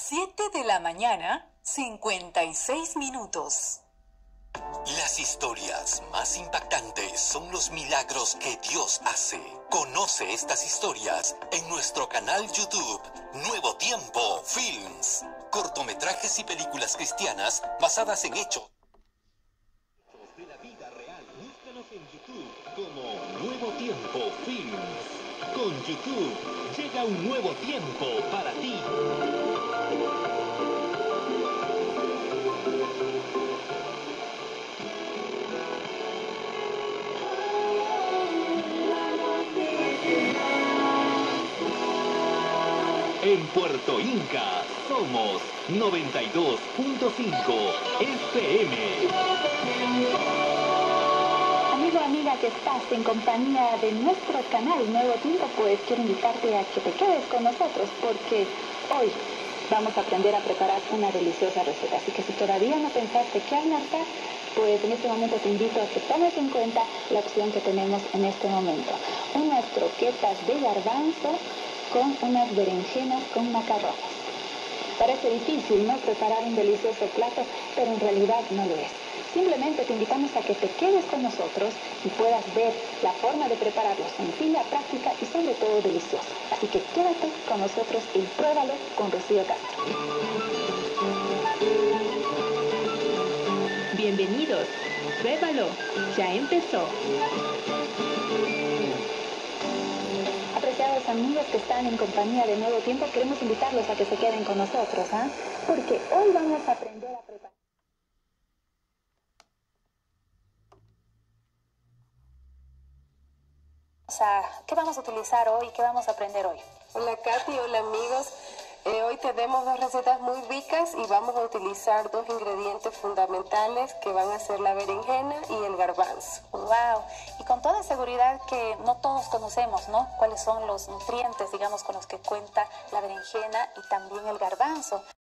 7 de la mañana, 56 minutos. Las historias más impactantes son los milagros que Dios hace. Conoce estas historias en nuestro canal YouTube Nuevo Tiempo Films. Cortometrajes y películas cristianas basadas en hechos de la vida real. Búscanos en YouTube como Nuevo Tiempo Films. Con YouTube llega un nuevo tiempo para ti. En Puerto Inca somos 92.5 FM. Amigo, amiga que estás en compañía de nuestro canal Nuevo Tiempo, pues quiero invitarte a que te quedes con nosotros porque hoy vamos a aprender a preparar una deliciosa receta. Así que si todavía no pensaste qué almorzar, pues en este momento te invito a que tomes en cuenta la opción que tenemos en este momento. Unas croquetas de garbanzo con unas berenjenas con macarrones. Parece difícil, ¿no?, preparar un delicioso plato, pero en realidad no lo es. Simplemente te invitamos a que te quedes con nosotros y puedas ver la forma de prepararlo sencilla, práctica y sobre todo deliciosa. Así que quédate con nosotros y pruébalo con Rocío Castro. Bienvenidos, pruébalo, ya empezó. Apreciados amigos que están en compañía de Nuevo Tiempo, queremos invitarlos a que se queden con nosotros, porque hoy vamos a aprender a preparar. ¿Qué vamos a utilizar hoy? ¿Qué vamos a aprender hoy? Hola Katy, hola amigos. Hoy tenemos dos recetas muy ricas y vamos a utilizar dos ingredientes fundamentales que van a ser la berenjena y el garbanzo. ¡Wow! Y con toda seguridad que no todos conocemos, ¿no?, cuáles son los nutrientes, digamos, con los que cuenta la berenjena y también el garbanzo.